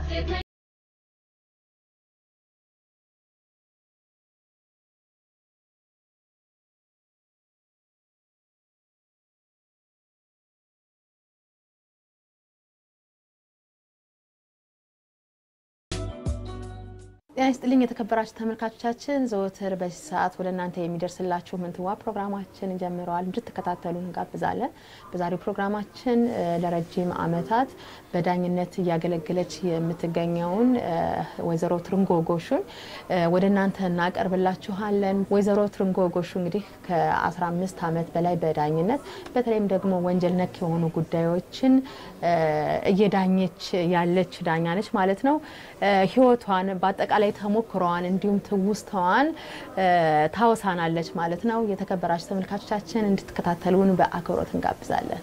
ያስጥልኝ የተከበራችሁ ተመልካቾቻችን ዘወትር በዚህ ሰዓት ወደ እናንተ የሚደርስላችሁ ምንትዋ ፕሮግራማችን ጀምሯል እንድትከታተሉን እንጋብዛለን በዛሬው ፕሮግራማችን ለረጅም አመታት በዳኝነት ያገለገለች የምትገኘውን ወይዘሮ ትርንጎ ጎሹን ወደ እናንተ እናቀርብላችኋለን ወይዘሮ ትርንጎ ጎሹ እንግዲህ ከ15 አመት በላይ በዳኝነት በተለይም ደግሞ ወንጀል ነክ የሆኑ ጉዳዮችን እየዳኘች ያለች ዳኛ ነች ማለት ነው ህይወቷን በአጠቃላይ ተሞክሯን እንዲሁም ትውስታዋን ታውሳናለች ማለት ነው የተከበራችሁ ተመልካቾቻችን እንድትከታተሉን በአክብሮት እንጋብዛለን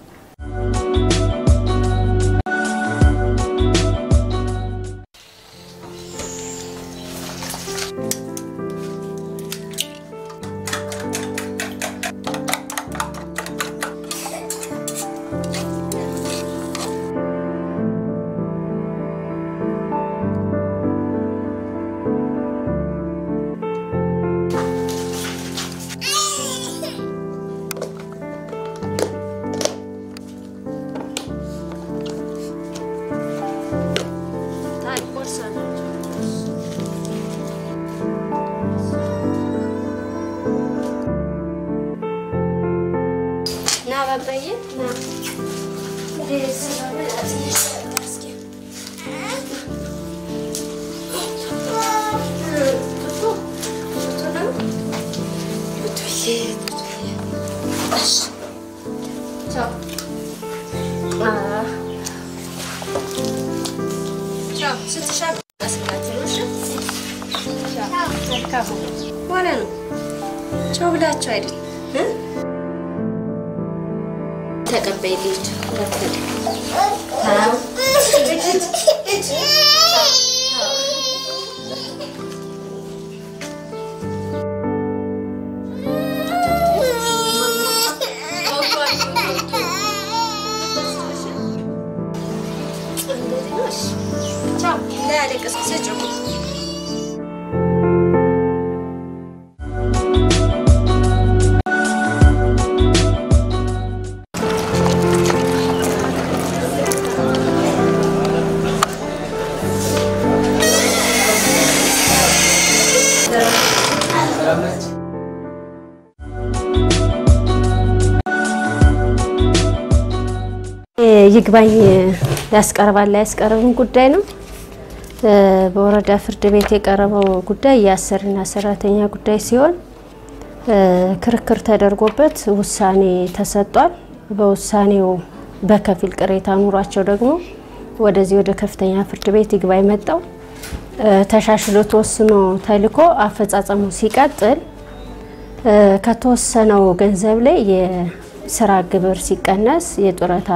ይግባኝ ያስቀርባል ያስቀርብን ጉዳይ ነው በወረዳ ፍርድ ቤት የቀረበው ጉዳይ ያሰርና ሰራተኛ ጉዳይ ሲሆን ክርክር ተደርጎበት ውሳኔ ተሰጥቷል በውሳኔው በከፊል ቅሬታ ኑሯቸው ደግሞ ወደዚህ ወደ ከፍተኛ ፍርድ ቤት ይግባኝ መጣው ተሻሽሎ ተወስኖ ተልኮ አፈጻጸሙ ሲቀጥል ከተወሰነው ገንዘብ ላይ የስራ ግብር ሲቀነስ የጡረታ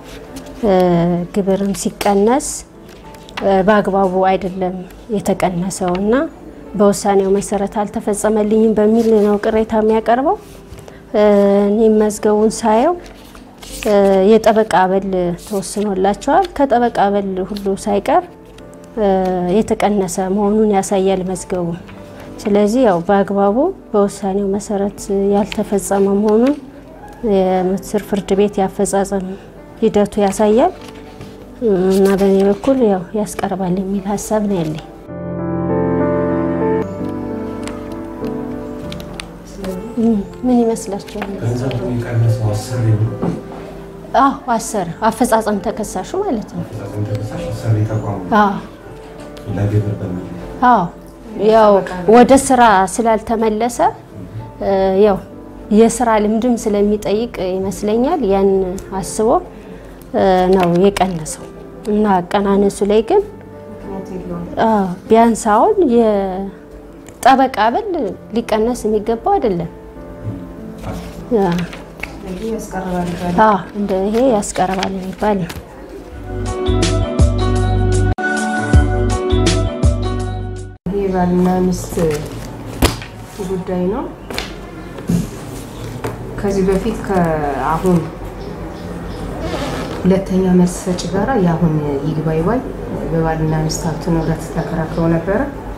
ግብርም ሲቀነስ በአግባቡ አይደለም የተቀነሰውና በውሳኔው መሰረት አልተፈጸመልኝም በሚል ነው ቅሬታ የሚያቀርበው እኔም መዝገቡን ሳየው የጠበቃ አበል ተወስኖላቸዋል ከጠበቃ አበል ሁሉ ሳይቀር የተቀነሰ መሆኑን ያሳያል መዝገቡ ስለዚህ ያው በአግባቡ በውሳኔው መሰረት ያልተፈጸመ መሆኑን የምስር ፍርድ ቤት ያፈጻጸም ሂደቱ ያሳያል እና በእኔ በኩል ያው ያስቀርባል የሚል ሐሳብ ነው ያለኝ ምን ይመስላችኋል ገንዘብ የሚቀንሰው አሰሪ አሰር አፈጻጸም ተከሳሹ ማለት ነው አፈጻጸም ተከሳሽ አሰሪ ተቋም ለግብር በሚል ያው ወደ ስራ ስላልተመለሰ ያው የስራ ልምድም ስለሚጠይቅ ይመስለኛል ያን አስቦ ነው የቀነሰው እና ቀናነሱ ላይ ግን ቢያንሳውን የጠበቃ አበል ሊቀነስ የሚገባው አይደለም እንዴ ያስቀርባል እንደ ይሄ ያስቀርባል የሚባል ይባልና ሚስት ጉዳይ ነው ከዚህ በፊት ከአሁን ሁለተኛ መልስ ሰጪ ጋራ ያሁን ይግባይ በባልና ሚስት ሀብት ንብረት ተከራክረው ነበር።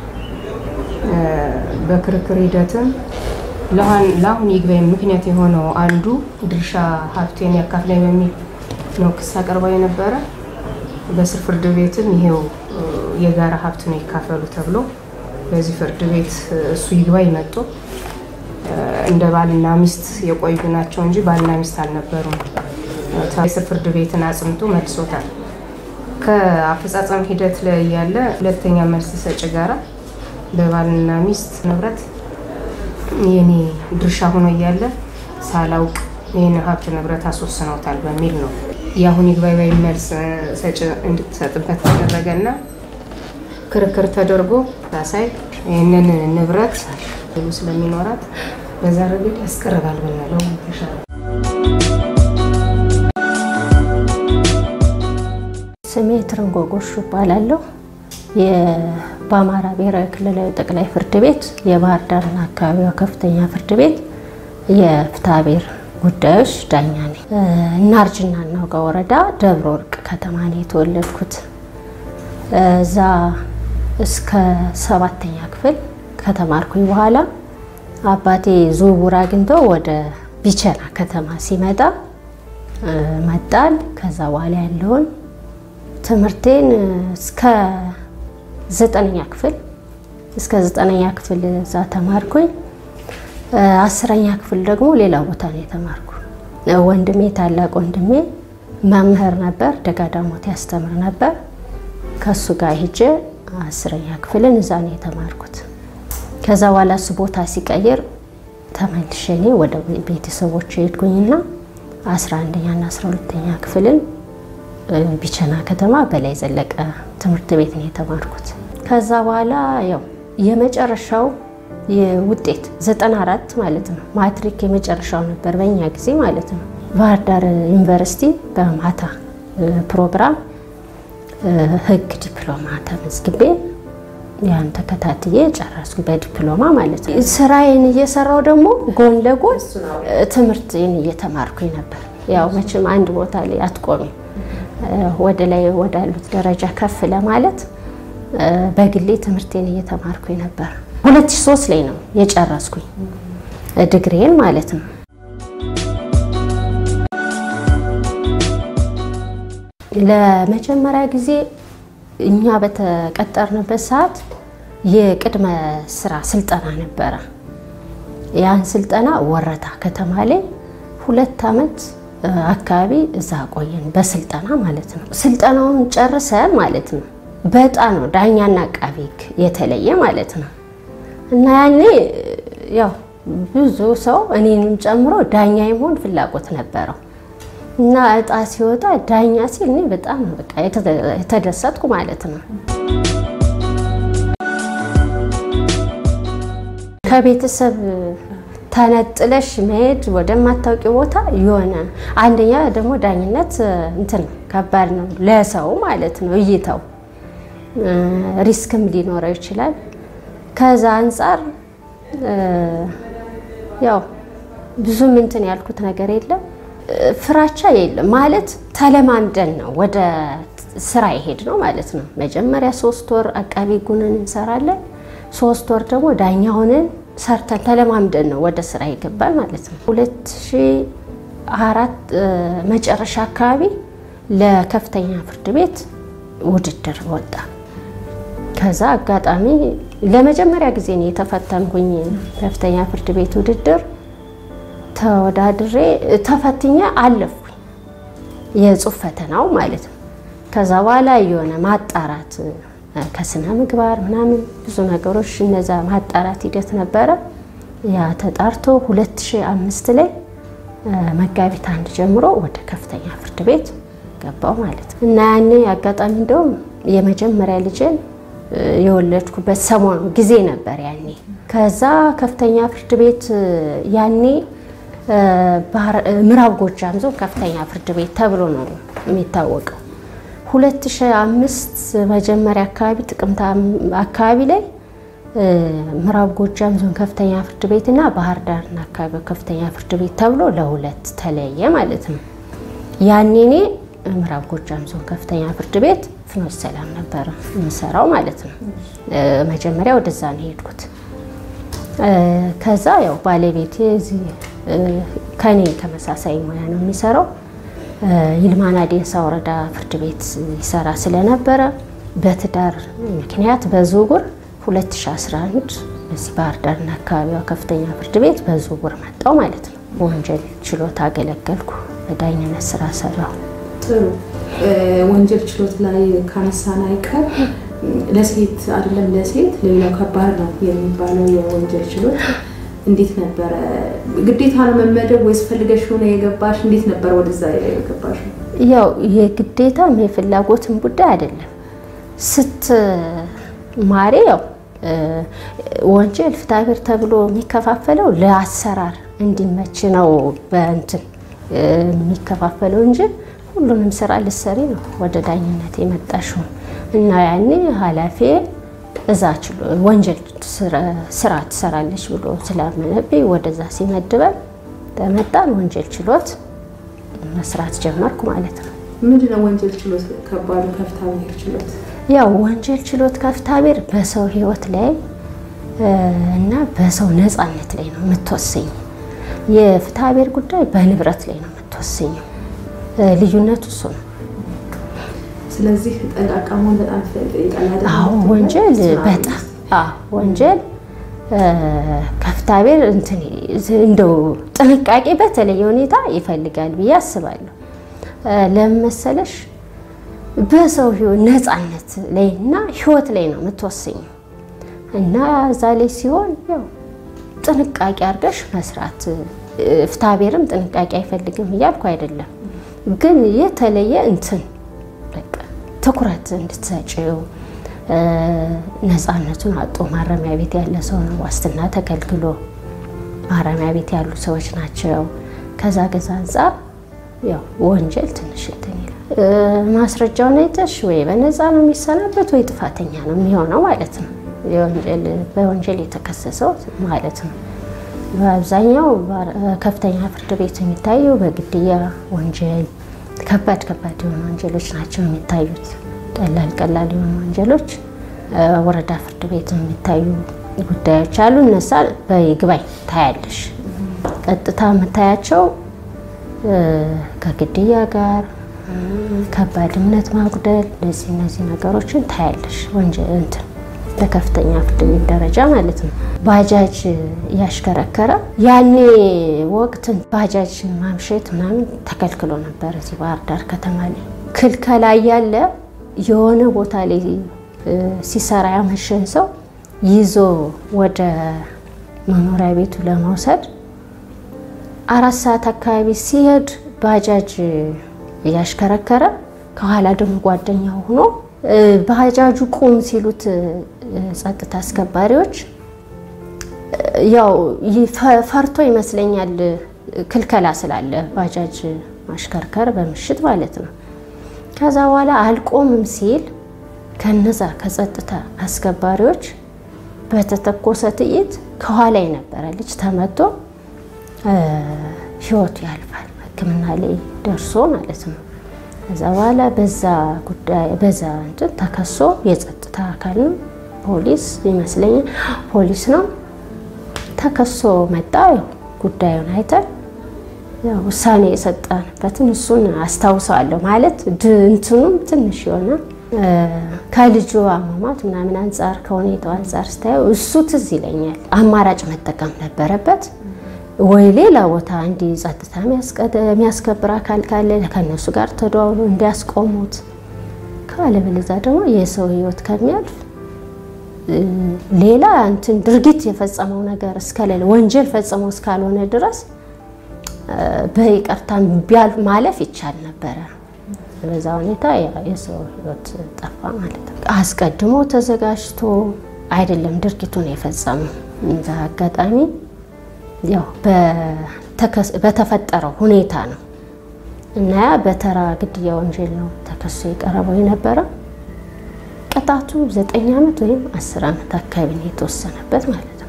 በክርክር ሂደትም ለአሁን ይግባኝ ምክንያት የሆነው አንዱ ድርሻ ሀብቴን ያካፍለኝ በሚል ነው ክስ አቅርበው የነበረ። በስር ፍርድ ቤትም ይሄው የጋራ ሀብት ነው ይካፈሉ ተብሎ በዚህ ፍርድ ቤት እሱ ይግባኝ መጥቶ እንደ ባልና ሚስት የቆዩ ናቸው እንጂ ባልና ሚስት አልነበሩም። የስር ፍርድ ቤትን አጽንቶ መልሶታል። ከአፈጻጸም ሂደት ላይ ያለ ሁለተኛ መልስ ሰጪ ጋራ በባልና ሚስት ንብረት የኔ ድርሻ ሆኖ ያለ ሳላውቅ የኔ ሀብት ንብረት አስወስነውታል በሚል ነው ያሁን ይግባኝ መልስ ሰጪ እንድትሰጥበት ተደረገና ክርክር ተደርጎ ታሳይ የነን ንብረት ስለሚኖራት በዛ ረገድ ያስቀርባል ብለው ተሻለ። ስሜ ትርንጎ ጎሹ እባላለሁ። በአማራ ብሔራዊ ክልላዊ ጠቅላይ ፍርድ ቤት የባህር ዳርና አካባቢው ከፍተኛ ፍርድ ቤት የፍትሐ ብሔር ጉዳዮች ዳኛ ነኝ። እናርጅና እናውጋ ወረዳ ደብረ ወርቅ ከተማ ነው የተወለድኩት። እዛ እስከ 7ኛ ክፍል ከተማርኩኝ በኋላ አባቴ ዝውውር አግኝቶ ወደ ቢቸና ከተማ ሲመጣ መጣል። ከዛ በኋላ ያለውን ትምህርቴን እስከ 9ኛ ክፍል እዛ ተማርኩኝ። 10ኛ ክፍል ደግሞ ሌላ ቦታ ነው የተማርኩ። ወንድሜ ታላቅ ወንድሜ መምህር ነበር፣ ደጋዳሞት ያስተምር ነበር። ከሱ ጋር ሄጄ 10ኛ ክፍልን እዛ ነው የተማርኩት። ከዛ በኋላ እሱ ቦታ ሲቀየር ተመልሼ እኔ ወደ ቤተሰቦቼ ሄድኩኝና 11ኛ እና 12ኛ ክፍልን ቢቸና ከተማ በላይ ዘለቀ ትምህርት ቤት ነው የተማርኩት። ከዛ በኋላ ያው የመጨረሻው የውጤት 94 ማለት ነው ማትሪክ የመጨረሻው ነበር በእኛ ጊዜ ማለት ነው። ባህር ዳር ዩኒቨርሲቲ በማታ ፕሮግራም ህግ ዲፕሎማ ተመዝግቤ ያን ተከታትዬ ጨረስኩ በዲፕሎማ ማለት ነው። ስራዬን እየሰራው ደግሞ ጎን ለጎን ትምህርቴን እየተማርኩኝ ነበር። ያው መቼም አንድ ቦታ ላይ አትቆሚ፣ ወደ ላይ ወዳሉት ደረጃ ከፍ ለማለት በግሌ ትምህርቴን እየተማርኩኝ ነበር። 2003 ላይ ነው የጨረስኩኝ ዲግሪዬን ማለት ነው። ለመጀመሪያ ጊዜ እኛ በተቀጠርንበት ሰዓት የቅድመ ስራ ስልጠና ነበረ። ያን ስልጠና ወረታ ከተማ ላይ 2 አመት አካባቢ እዛ ቆየን በስልጠና ማለት ነው። ስልጠናውን ጨርሰን ማለት ነው በጣም ነው ዳኛና አቃቤ ሕግ የተለየ ማለት ነው። እና ያኔ ያው ብዙ ሰው እኔንም ጨምሮ ዳኛ የመሆን ፍላጎት ነበረው እና እጣ ሲወጣ ዳኛ ሲል እኔ በጣም በቃ የተደሰትኩ ማለት ነው። ከቤተሰብ ተነጥለሽ መሄድ ወደማታውቂው ቦታ የሆነ አንደኛ ደግሞ ዳኝነት እንትን ከባድ ነው ለሰው ማለት ነው። እይታው ሪስክም ሊኖረው ይችላል። ከዛ አንፃር ያው ብዙ እንትን ያልኩት ነገር የለም፣ ፍራቻ የለም ማለት ተለማምደን ነው ወደ ስራ ይሄድ ነው ማለት ነው። መጀመሪያ 3 ወር አቃቤ ሕጉን እንሰራለን፣ 3 ወር ደግሞ ዳኛ ሆነን ሰርተን ተለማምደን ነው ወደ ስራ ይገባል ማለት ነው። 2004 መጨረሻ አካባቢ ለከፍተኛ ፍርድ ቤት ውድድር ወጣ። ከዛ አጋጣሚ ለመጀመሪያ ጊዜ ነው የተፈተንኩኝ ከፍተኛ ፍርድ ቤት ውድድር ተወዳድሬ ተፈትኜ አለፍኩኝ የጽሁፍ ፈተናው ማለት ነው። ከዛ በኋላ የሆነ ማጣራት ከስነ ምግባር ምናምን ብዙ ነገሮች እነዛ ማጣራት ሂደት ነበረ። ያ ተጣርቶ 2005 ላይ መጋቢት 1 ጀምሮ ወደ ከፍተኛ ፍርድ ቤት ገባው ማለት ነው። እና ያኔ አጋጣሚ እንደውም የመጀመሪያ ልጄን የወለድኩበት ሰሞኑ ጊዜ ነበር ያኔ። ከዛ ከፍተኛ ፍርድ ቤት ያኔ ምዕራብ ጎጃም ዞን ከፍተኛ ፍርድ ቤት ተብሎ ነው የሚታወቀው። 2005 መጀመሪያ አካባቢ ጥቅምት አካባቢ ላይ ምዕራብ ጎጃም ዞን ከፍተኛ ፍርድ ቤትና ባህር ዳርና አካባቢው ከፍተኛ ፍርድ ቤት ተብሎ ለሁለት ተለየ ማለት ነው። ያኔ እኔ ምዕራብ ጎጃም ዞን ከፍተኛ ፍርድ ቤት ፍኖተ ሰላም ነበር የምሰራው ማለት ነው። መጀመሪያ ወደዛ ነው የሄድኩት። ከዛ ያው ባለቤቴ እዚህ ከኔ ተመሳሳይ ሙያ ነው የሚሰራው። ይልማና ዴንሳ ወረዳ ፍርድ ቤት ይሰራ ስለነበረ በትዳር ምክንያት በዝውውር 2011 እዚህ ባህር ዳርና አካባቢዋ ከፍተኛ ፍርድ ቤት በዝውውር መጣው ማለት ነው። ወንጀል ችሎት አገለገልኩ፣ በዳኝነት ስራ ሰራው። ጥሩ። ወንጀል ችሎት ላይ ካነሳን አይቀር ለሴት አይደለም ለሴት ሌላው ከባድ ነው የሚባለው የወንጀል ችሎት እንዴት ነበር? ግዴታ ነው መመደብ ወይስ ፈልገሽ ሆነ የገባሽ? እንዴት ነበር ወደዛ የገባሽ? ያው የግዴታም የፍላጎትም ጉዳይ አይደለም። ስትማሪ ያው ወንጀል ፍትሐብሔር ተብሎ የሚከፋፈለው ለአሰራር እንዲመች ነው በእንትን የሚከፋፈለው እንጂ ሁሉንም ስራ ልትሰሪ ነው ወደ ዳኝነት የመጣሽው። እና ያኔ ኃላፊ እዛች ወንጀል ስራ ትሰራለች ብሎ ስላመነብኝ ወደዛ ሲመድበን ተመጣን ወንጀል ችሎት መስራት ጀመርኩ ማለት ነው። ምንድነው ወንጀል ችሎት? ከባዱ ከፍትሐብሔር ችሎት ያው ወንጀል ችሎት ከፍትሐብሔር በሰው ህይወት ላይ እና በሰው ነፃነት ላይ ነው የምትወሰኝ። የፍትሐብሔር ጉዳይ በንብረት ላይ ነው የምትወሰኝ። ልዩነቱ እሱ ነው። ስለዚህ ጠንቃቃውን በጣም ይቀላል። አዎ ወንጀል በጣም ወንጀል ከፍትሐብሔር እንትን እንደው ጥንቃቄ በተለየ ሁኔታ ይፈልጋል ብዬ አስባለሁ። ለምሳሌሽ በሰው ህይወት ነፃነት ላይና ህይወት ላይ ነው የምትወሰኝ እና እዛ ላይ ሲሆን ያው ጥንቃቄ አድርገሽ መስራት። ፍትሐብሔርም ጥንቃቄ አይፈልግም እያልኩ አይደለም፣ ግን የተለየ እንትን በቃ ትኩረት እንድትሰጪው ነፃነቱን አጥቶ ማረሚያ ቤት ያለ ሰው ነው። ዋስትና ተከልክሎ ማረሚያ ቤት ያሉ ሰዎች ናቸው። ከዛ አንፃር ያው ወንጀል ትንሽ እንትን ይላል። ማስረጃውን አይተሽ ወይ በነፃ ነው የሚሰናበት ወይ ጥፋተኛ ነው የሚሆነው ማለት ነው። በወንጀል የተከሰሰው ማለት ነው። በአብዛኛው ከፍተኛ ፍርድ ቤት የሚታየው በግድያ ወንጀል ከባድ የሆኑ ወንጀሎች ናቸው የሚታዩት። ቀላል የሆኑ ወንጀሎች ወረዳ ፍርድ ቤት የሚታዩ ጉዳዮች አሉ። እነዛ በይግባኝ ታያለሽ። ቀጥታ የምታያቸው ከግድያ ጋር ከባድ እምነት ማጉደል እነዚህ ነገሮችን ታያለሽ። ወንጀል እንትን በከፍተኛ ፍርድ ቤት ደረጃ ማለት ነው። ባጃጅ ያሽከረከረ ያኔ ወቅት ባጃጅ ማምሸት ምናምን ተከልክሎ ነበር እዚህ ባህር ዳር ከተማ ላይ። ክልከላ ያለ የሆነ ቦታ ላይ ሲሰራ ያመሸን ሰው ይዞ ወደ መኖሪያ ቤቱ ለመውሰድ 4 ሰዓት አካባቢ ሲሄድ ባጃጅ ያሽከረከረ ከኋላ ደግሞ ጓደኛው ሆኖ ባጃጁ ቁም ሲሉት ጸጥታ አስከባሪዎች ያው ፈርቶ ይመስለኛል ክልከላ ስላለ ባጃጅ ማሽከርከር በምሽት ማለት ነው። ከዛ በኋላ አልቆምም ሲል ከነዛ ከጸጥታ አስከባሪዎች በተተኮሰ ጥይት ከኋላ የነበረ ልጅ ተመቶ ህይወቱ ያልፋል። ሕክምና ላይ ደርሶ ማለት ነው። ከዛ በኋላ በዛ እንትን ተከሶ የጸጥታ አካል ነው ፖሊስ ይመስለኛል ፖሊስ ነው ተከሶ መጣ። ጉዳዩን አይተን ያው ውሳኔ የሰጠንበትን እሱን አስታውሳለሁ። ማለት እንትኑም ትንሽ የሆነ ከልጁ አሟሟት ምናምን አንፃር ከሁኔታው አንፃር ስታየው እሱ ትዝ ይለኛል። አማራጭ መጠቀም ነበረበት ወይ ሌላ ቦታ እንዲ ጸጥታ የሚያስከብር አካል ካለ ከነሱ ጋር ተደዋውሎ እንዲያስቆሙት ካለበለዛ ደግሞ የሰው ህይወት ከሚያልፍ ሌላ እንትን ድርጊት የፈጸመው ነገር እስከሌለ ወንጀል ፈጽሞ እስካልሆነ ድረስ በይቅርታ ቢያልፍ ማለፍ ይቻል ነበር። በዛ ሁኔታ የሰው ህይወት ጠፋ ማለት ነው። አስቀድሞ ተዘጋጅቶ አይደለም ድርጊቱን የፈጸመው። እንዛ አጋጣሚ ያው በተፈጠረው ሁኔታ ነው እና በተራ ግድያ ወንጀል ነው ተከሶ የቀረበው የነበረ። ቅጣቱ 9 ዓመት ወይም 10 ዓመት አካባቢ ነው የተወሰነበት ማለት ነው።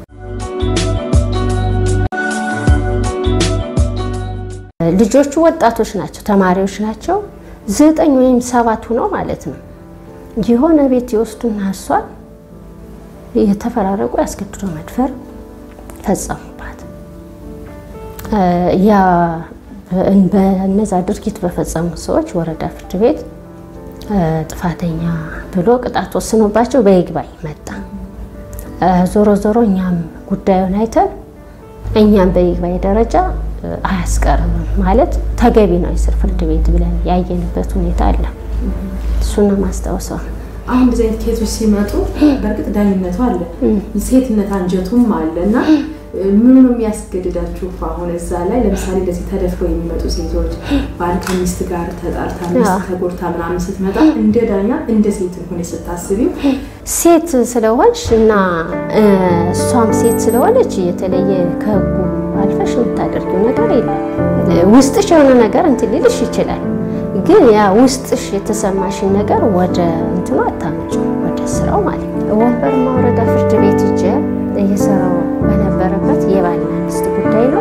ልጆቹ ወጣቶች ናቸው፣ ተማሪዎች ናቸው። 9 ወይም 7 ሆነው ማለት ነው የሆነ ቤት ይወስዱና እሷን የተፈራረቁ ያስገድዶ መድፈር ፈጸሙባት። ያ በእነዛ ድርጊት በፈጸሙ ሰዎች ወረዳ ፍርድ ቤት ጥፋተኛ ብሎ ቅጣት ወስኖባቸው በይግባኝ መጣ። ዞሮ ዞሮ እኛም ጉዳዩን አይተን እኛም በይግባኝ ደረጃ አያስቀርም ማለት ተገቢ ነው የስር ፍርድ ቤት ብለን ያየንበት ሁኔታ አለ። እሱን ማስተዋወሰው አሁን እንደዚህ አይነት ኬዞች ሲመጡ በርግጥ ዳኝነቱ አለ ሴትነት አንጀቱም አለና ምን ነው የሚያስገድዳችሁ? አሁን እዛ ላይ ለምሳሌ እንደዚህ ተደፍረው የሚመጡ ሴቶች ባል ከሚስት ጋር ተጣልታ ሚስት ተጎድታ ምናምን ስትመጣ እንደ ዳኛ እንደ ሴት ሆነ ስታስቢው ሴት ስለሆነች እና እሷም ሴት ስለሆነች የተለየ ከህጉ አልፈሽ የምታደርጊው ነገር የለም። ውስጥሽ የሆነ ነገር እንትን ሊልሽ ይችላል፣ ግን ያ ውስጥሽ የተሰማሽን ነገር ወደ እንትኑ አታመጪው፣ ወደ ስራው ማለት ነው። ወንበርማ ወረዳ ፍርድ ቤት ሂጄ እየሰራው በነበረበት የባልና ሚስት ጉዳይ ነው።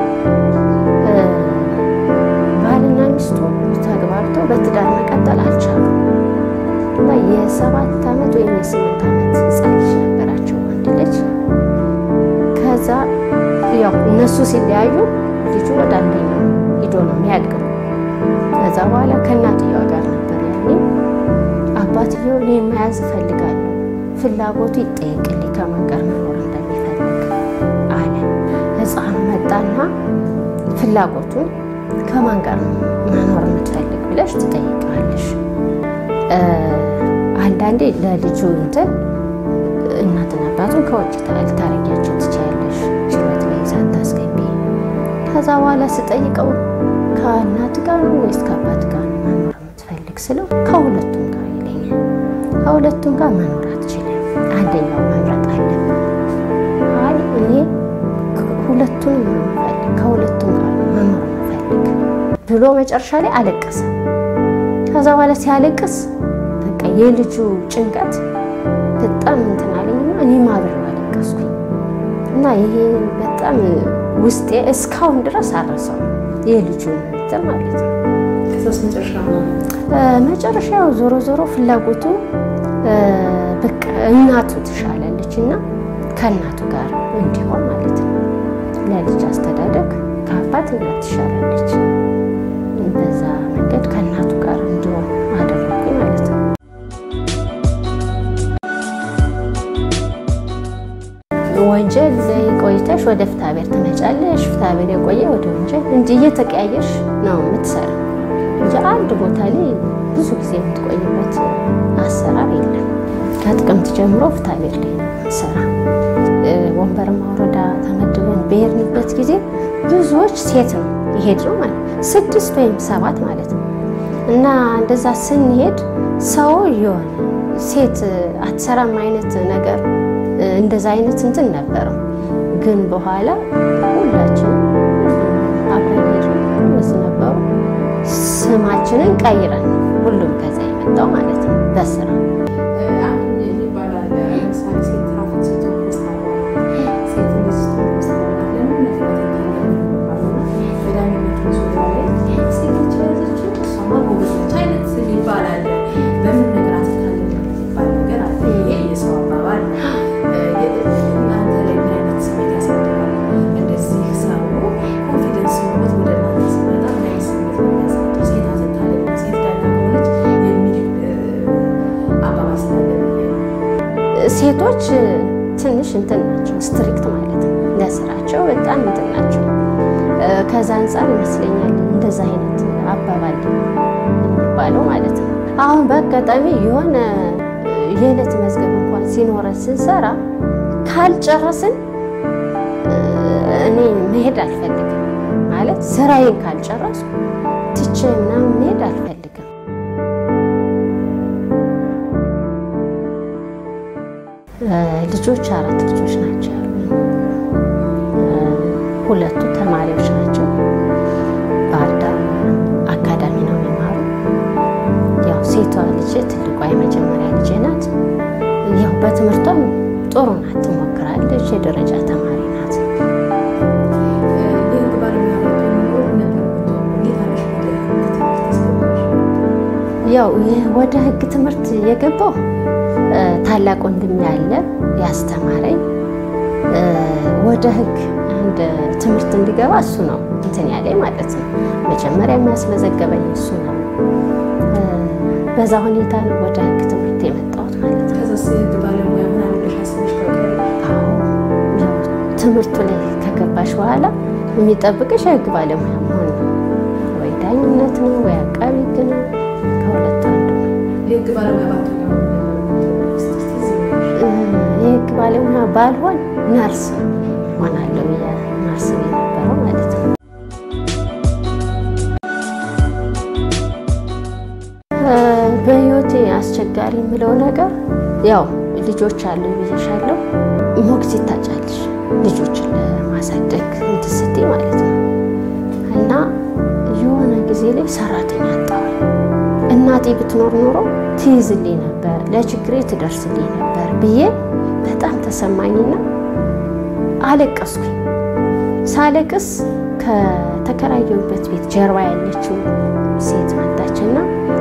ባልና ሚስቱ ተግባብተው በትዳር መቀጠል አልቻሉም እና የ7 ዓመት ወይም የ8 ዓመት ህፃን ልጅ ነበራቸው፣ ወንድ ልጅ። ከዛ ያው እነሱ ሲለያዩ ልጁ ወደ አንደኛው ሂዶ ነው የሚያድገው። ከዛ በኋላ ከእናትየዋ ጋር ነበር ያኔ አባትየው እኔ መያዝ እፈልጋለሁ፣ ፍላጎቱ ይጠየቅልኝ ከማን ጋር መኖር እንደሚፈልግ አለ። ህፃኑ መጣና ፍላጎቱን ከማን ጋር መኖር የምትፈልግ ብለሽ ትጠይቃለሽ። አንዳንዴ ለልጁ እንትን እናትና አባቱን ከውጭ ታረጊያቸው ትችያለሽ፣ ችሎት ላይ ሳታስገቢ። ከዛ በኋላ ስጠይቀው ከእናት ጋር ነው ወይስ ከአባት ጋር ነው መኖር የምትፈልግ ስለው ከሁለቱም ጋር ይለኛል። ከሁለቱም ጋር መኖር አትችልም፣ አንደኛው መምረጥ አለብህ። አይ እኔ ሁለቱንም ነው የምፈልግ፣ ከሁለቱም ጋር መኖር የምፈልግ ብሎ መጨረሻ ላይ አለቀሰ። ከዛ በኋላ ሲያለቅስ በቃ የልጁ ጭንቀት በጣም እንትን አለኝና እኔም አብሬው አለቀስኩኝ እና ይሄ በጣም ውስጤ እስካሁን ድረስ አረሰው የልጁ እንትን ማለት ነው። ከዛስ መጨረሻው ዞሮ ዞሮ ፍላጎቱ በቃ እናቱ ትሻላለችና ከእናቱ ጋር እንዲሆን ማለት ነው። ለልጅ አስተዳደግ ከአባት እናት ትሻላለች፣ በዛ መንገድ ከእናቱ ጋር እንዲሆን አደረኩኝ ማለት ነው። ወንጀል ቆይተሽ ወደ ፍትሐብሔር ትመጫለሽ፣ ፍትሐብሔር የቆየ ወደ ወንጀል እንጂ እየተቀያየርሽ ነው የምትሰራው እንጂ አንድ ቦታ ላይ ብዙ ጊዜ የምትቆይበት አሰራር የለም። ከጥቅምት ጀምሮ ፍትሐብሔር ላይ ነው የምትሰራው። ወንበርማ ወረዳ ተመድበን በሄድንበት ጊዜ ብዙዎች ሴት ነው ይሄድ ነው ማለት 6 ወይም 7 ማለት ነው። እና እንደዛ ስንሄድ ሰው የሆነ ሴት አትሰራም አይነት ነገር እንደዛ አይነት እንትን ነበረው። ግን በኋላ ሁላችን አብረን ሄድን ነበሩ። ስማችንን ቀይረን ሁሉም ከዛ የመጣው ማለት ነው በስራ ሴቶች ትንሽ እንትን ናቸው፣ ስትሪክት ማለት ነው ለስራቸው በጣም እንትን ናቸው። ከዛ አንፃር ይመስለኛል እንደዛ አይነት አባባል የሚባለው ማለት ነው። አሁን በአጋጣሚ የሆነ የዕለት መዝገብ እንኳን ሲኖረን ስንሰራ ካልጨረስን እኔ መሄድ አልፈልግም ማለት ስራዬን ካልጨረስኩ ትቼ ምናምን መሄድ አልፈልግም። ልጆች 4 ልጆች ናቸው። ሁለቱ ተማሪዎች ናቸው። ባህር ዳር አካዳሚ ነው የሚማሩ። ያው ሴቷ ልጅ ትልቋ የመጀመሪያ ልጅ ናት። ያው በትምህርቷም ጥሩ ናት፣ ትሞክራለች፣ የደረጃ ተማሪ ናት። ያው ወደ ህግ ትምህርት የገባው ታላቅ ወንድሜ ያለ ያስተማረኝ ወደ ህግ አንድ ትምህርት እንዲገባ እሱ ነው እንትን ያለኝ ማለት ነው። መጀመሪያ የሚያስመዘገበኝ እሱ ነው። በዛ ሁኔታ ነው ወደ ህግ ትምህርት የመጣሁት ማለት ነው። ከዛ ህግ ባለሙያ ምን አለሽ አስበሽ ትምህርቱ ላይ ከገባሽ በኋላ የሚጠብቅሽ የህግ ባለሙያ መሆን ነው። ወይ ዳኝነት ነው ወይ አቃቢ ህግ ነው፣ ከሁለቱ አንዱ ነው። የህግ ባለሙያ ባትሆኚ የህግ ባለሙያ ባልሆን ነርስ ሆናለሁ። የነርስ የነበረው ማለት ነው። በህይወቴ አስቸጋሪ የምለው ነገር ያው ልጆች አሉ ብዬሻለሁ። ሞግዚት ታጫለሽ ልጆችን ለማሳደግ እንትን ስትይ ማለት ነው። እና የሆነ ጊዜ ላይ ሰራተኛ አጣሁኝ። እናቴ ብትኖር ኖሮ ትይዝልኝ ነበር፣ ለችግሬ ትደርስልኝ ነበር ብዬ በጣም ተሰማኝና አለቀስኩኝ። ሳለቅስ ከተከራየሁበት ቤት ጀርባ ያለችው ሴት መጣችና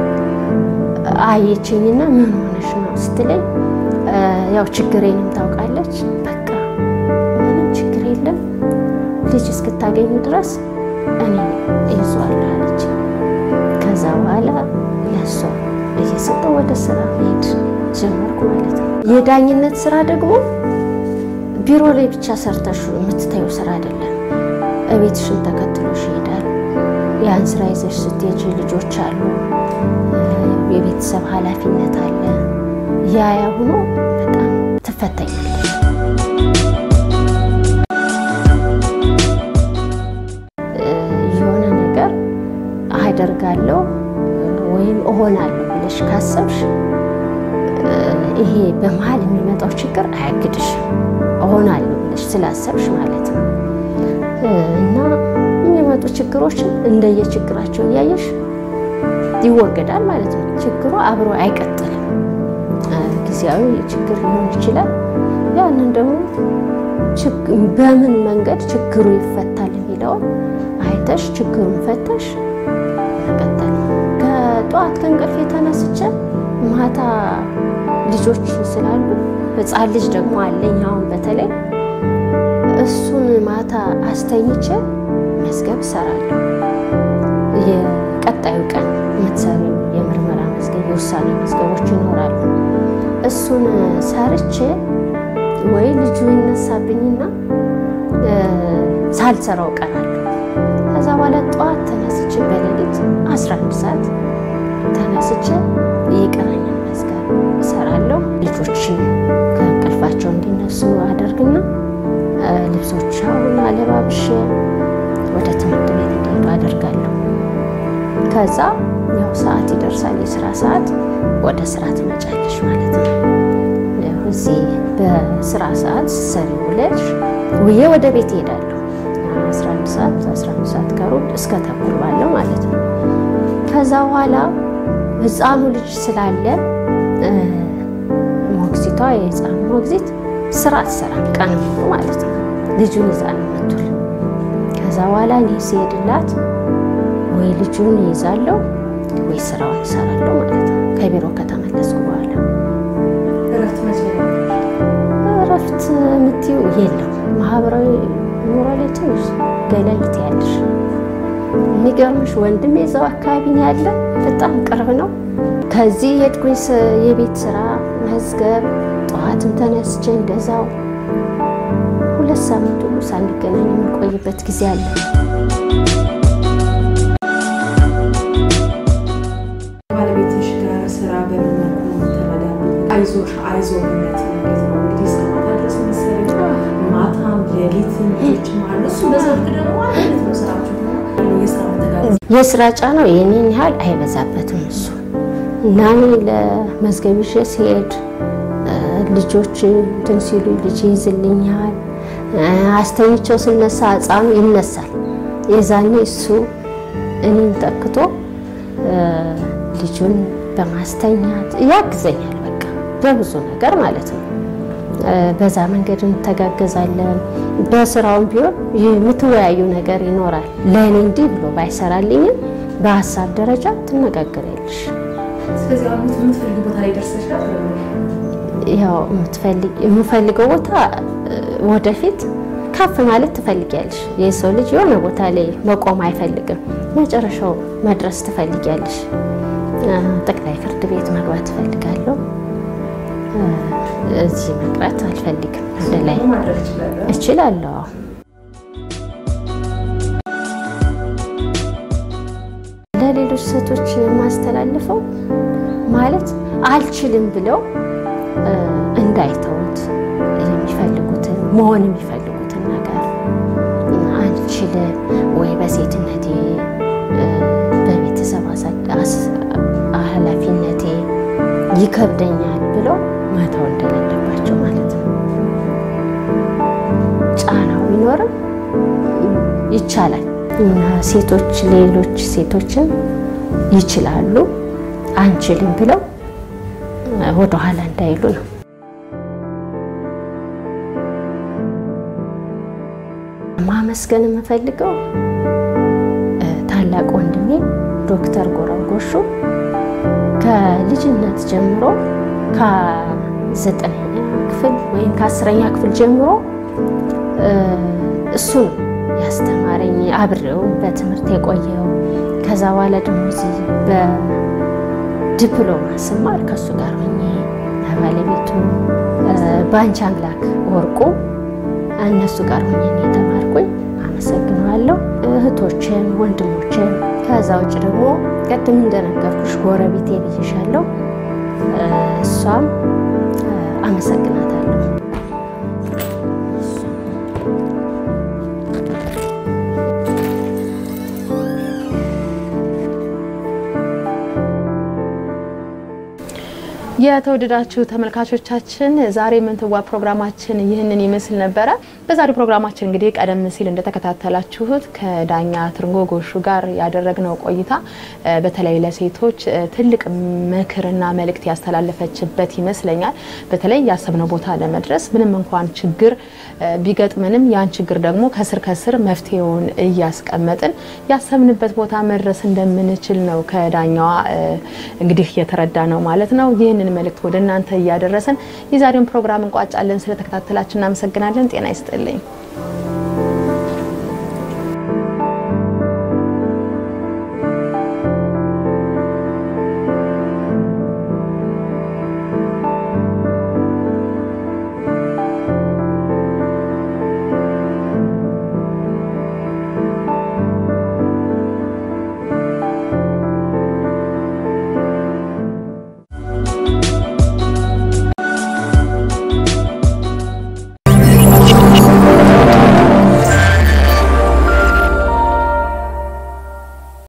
አየችኝና ምን ሆነሽ ነው ስትለኝ ያው ችግሬንም ታውቃለች። በቃ ምንም ችግር የለም ልጅ እስክታገኙ ድረስ እኔ ይዟል አለች። ከዛ በኋላ ለሷ እየሰጠው ወደ ስራ ሄድ ጀመርኩ ማለት ነው። የዳኝነት ስራ ደግሞ ቢሮ ላይ ብቻ ሰርተሽ የምትታየው ስራ አይደለም። እቤትሽን ተከትሎሽ ይሄዳል። ያን ስራ ይዘሽ ስትሄጂ ልጆች አሉ፣ የቤተሰብ ኃላፊነት አለ። ያ ሆኖ በጣም ትፈተኛለሽ። የሆነ ነገር አደርጋለሁ ወይም እሆናለሁ ብለሽ ካሰብሽ ይሄ በመሃል የሚመጣው ችግር አያግድሽ። እሆናለሁ ብለሽ ስላሰብሽ ማለት ነው። እና የሚመጡ ችግሮችን እንደየችግራቸው እያየሽ ይወገዳል ማለት ነው። ችግሩ አብሮ አይቀጥልም። ጊዜያዊ ችግር ሊሆን ይችላል። ያንን ደግሞ በምን መንገድ ችግሩ ይፈታል የሚለውን አይተሽ ችግሩን ፈተሽ መቀጠል። ከጧት ከእንቅልፍ የተነስቼ ማታ ልጆች ስላሉ ህፃን ልጅ ደግሞ አለኝ አሁን በተለይ እሱን ማታ አስተኝቼ መዝገብ ሰራለሁ። የቀጣዩ ቀን የምትሰሪው የምርመራ መዝገብ የውሳኔ መዝገቦች ይኖራሉ። እሱን ሰርቼ ወይ ልጁ ይነሳብኝና ሳልሰራው ቀራለሁ። ከዛ በኋላ ጠዋት ተነስቼ በሌሊት 11 ሰዓት ተነስቼ የቀረኝን መዝገብ እሰራለሁ። ልጆችን ከእንቅልፋቸው እንዲነሱ አደርግና ልብሶቻቸውን አለባብሼ ወደ ትምህርት ቤት እንዲሄዱ አደርጋለሁ። ከዛ ያው ሰዓት ይደርሳል፣ የስራ ሰዓት፣ ወደ ስራ ትመጫለሽ ማለት ነው። ያው እዚህ በስራ ሰዓት ሰሪ ውለሽ ውዬ ወደ ቤት እሄዳለሁ። 11 ሰዓት ከሩብ እስከ ተኩል ባለው ማለት ነው። ከዛ በኋላ ህፃኑ ልጅ ስላለ ሞግዚቷ የህፃኑ ሞግዚት ስራ ትሰራም ቀን ሙሉ ማለት ነው። ልጁን ይዛ ነው የምትውል። ከዛ በኋላ እኔ ስሄድላት ወይ ልጁን ይዛለሁ ወይ ስራውን እሰራለሁ ማለት ነው። ከቢሮ ከተመለስኩ በኋላ እረፍት የምትይው የለም። ማህበራዊ ኑሮ ላይ ትንሽ ገለል ትያለሽ። የሚገርምሽ ወንድሜ እዛው አካባቢ ነው ያለ፣ በጣም ቅርብ ነው። ከዚህ የሄድኩኝ የቤት ስራ መዝገብ ጠዋትም ተነስቼ እንደዛው 2 ሳምንት ሁሉ ሳንገናኝ የምንቆይበት ጊዜ አለ። ባለቤትሽ ጋር ስራ በምን መልኩ ነው ተረዳሉ? አይዞሽ አይዞነት እንዴት ነው እንግዲህ እስከማታ ድረስ መሰለኝ ማታም ሌሊትም ልጅ ማለት እሱ በዛብቅ ደግሞ ማለት ነው ስራችሁ የስራ መተጋገዝ የስራ ጫናው የኔን ያህል አይበዛበትም እሱ እና እኔ ለመዝገብ ይዤ ሲሄድ ልጆች እንትን ሲሉ ልጅ ይዝልኛል። አስተኝቼው ስነሳ ህፃኑ ይነሳል። የዛኔ እሱ እኔን ተክቶ ልጁን በማስተኛት ያግዘኛል። በቃ በብዙ ነገር ማለት ነው። በዛ መንገድ እንተጋገዛለን። በስራውም ቢሆን የምትወያዩ ነገር ይኖራል። ለእኔ እንዲህ ብሎ ባይሰራልኝም በሀሳብ ደረጃ ትነጋገሪያለሽ። ስለዚህ አሁን የምትፈልጊው ቦታ ላይ ደርሰሻል? ያው የምፈልገው ቦታ ወደፊት ከፍ ማለት ትፈልጊያለሽ። የሰው ልጅ የሆነ ቦታ ላይ መቆም አይፈልግም። መጨረሻው መድረስ ትፈልጊያለሽ። ጠቅላይ ፍርድ ቤት መግባት ትፈልጋለሁ። እዚህ መቅረት አልፈልግም። ላይ ማድረግ እችላለሁ። ለሌሎች ሴቶች ማስተላልፈው ማለት አልችልም ብለው እንዳይተውት የሚፈልጉትን መሆን የሚፈልጉትን ነገር አልችልም ወይ በሴትነቴ በቤተሰብ ኃላፊነቴ ይከብደኛል ብለው ማታው እንደሌለባቸው ማለት ነው። ጫናው ቢኖርም ይቻላል እና ሴቶች ሌሎች ሴቶችን ይችላሉ አንችልም ብለው ወደ ኋላ እንዳይሉ ነው። ማመስገን የምፈልገው ታላቅ ወንድሜ ዶክተር ጎራው ጎሹ ከልጅነት ጀምሮ ከ9ኛ ክፍል ወይም ከ10ኛ ክፍል ጀምሮ እሱ ያስተማረኝ አብሬው በትምህርት የቆየው ከዛ በኋላ ደግሞ እዚህ በዲፕሎማ ስማር ከሱ ጋር ሆኜ ባለቤቱ ባንቻ አምላክ ወርቁ እነሱ ጋር ሆኜ የተማርኩኝ አመሰግናለሁ። እህቶችን ወንድሞችን ከዛ ውጭ ደግሞ ቀደም እንደነገርኩሽ ጎረቤቴ ልጅሻለሁ እሷም አመሰግናታለሁ። የተወደዳችሁ ተመልካቾቻችን ዛሬ ምንትዋ ፕሮግራማችን ይህንን ይመስል ነበር። በዛሬው ፕሮግራማችን እንግዲህ ቀደም ሲል እንደተከታተላችሁት ከዳኛ ትርንጎ ጎሹ ጋር ያደረግነው ቆይታ በተለይ ለሴቶች ትልቅ ምክርና መልእክት ያስተላለፈችበት ይመስለኛል። በተለይ ያሰብነው ቦታ ለመድረስ ምንም እንኳን ችግር ቢገጥመንም ያን ችግር ደግሞ ከስር መፍትሄውን እያስቀመጥን ያሰብንበት ቦታ መድረስ እንደምንችል ነው ከዳኛዋ እንግዲህ የተረዳነው ማለት ነው። ይህንን መልእክት ወደ እናንተ ያደረሰን የዛሬውን ፕሮግራም እንቋጫለን። ስለተከታተላችሁ እናመሰግናለን። ጤና ይስጥልኝ።